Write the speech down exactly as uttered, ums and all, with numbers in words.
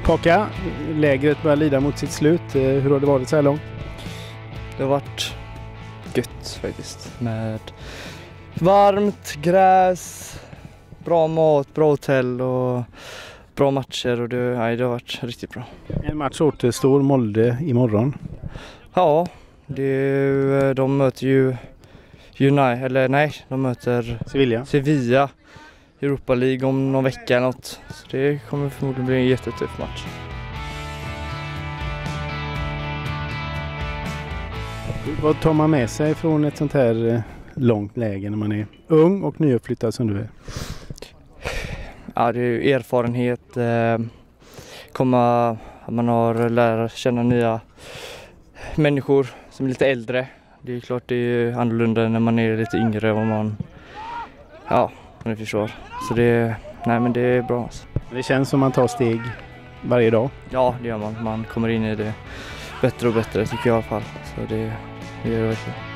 Kaka, lägret börjar lida mot sitt slut. Hur har det varit så här långt? Det har varit gött faktiskt. Med varmt gräs, bra mat, bra hotell och bra matcher. Och det, nej, det har varit riktigt bra. En match återstår, Molde imorgon. Ja, det, de möter ju United, eller nej, de möter Sevilla. Sevilla. Europa League om någon vecka eller något. Så det kommer förmodligen bli en jättetuff match. Vad tar man med sig från ett sånt här långt läge när man är ung och nyuppflyttad som du är? Ja, det är ju erfarenhet. Eh, komma, man har lärt känna nya människor som är lite äldre. Det är klart det är annorlunda när man är lite yngre och man, ja, man förstår. Så det, nej, men det är bra. Alltså. Det känns som man tar steg varje dag. Ja, det gör man. Man kommer in i det bättre och bättre tycker jag i alla fall. Så det, det gör det verkligen.